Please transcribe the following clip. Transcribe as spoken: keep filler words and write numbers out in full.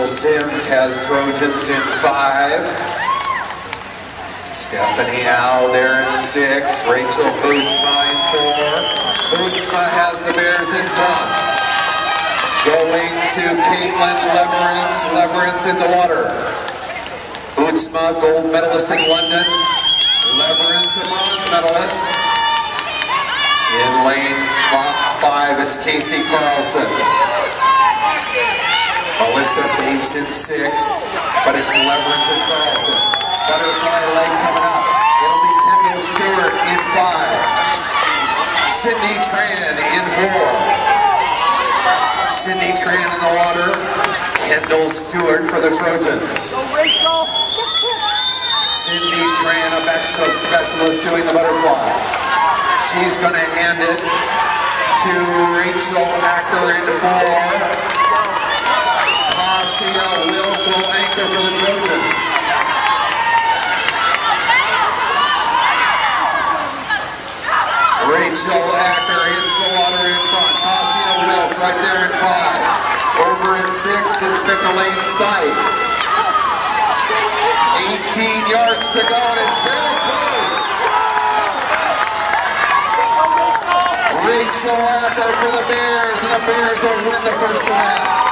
Sims has Trojans in five. Stephanie Howe there in six. Rachael Bootsma in four. Bootsma has the Bears in front. Going to Caitlin Leverenz. Leverenz in the water. Bootsma, gold medalist in London. Leverenz, a bronze medalist. In lane five, it's Kasey Carlson. Melissa Bates in six, but it's Leverenz and Carlson. Butterfly leg coming up. It'll be Kendyl Stewart in five. Cindy Tran in four. Cindy Tran in the water. Kendyl Stewart for the Trojans. Cindy Tran, a backstroke specialist, doing the butterfly. She's going to hand it to Rachael Acker in four. Kasia, Wilk will anchor for the Trojans. Rachael Acker hits the water in front. Kasia, Wilk right there in five. Over in six, it's Mikkel-Ane Stipe. eighteen yards to go, and it's very close. Rachael Acker for the Bears, and the Bears will win the first event.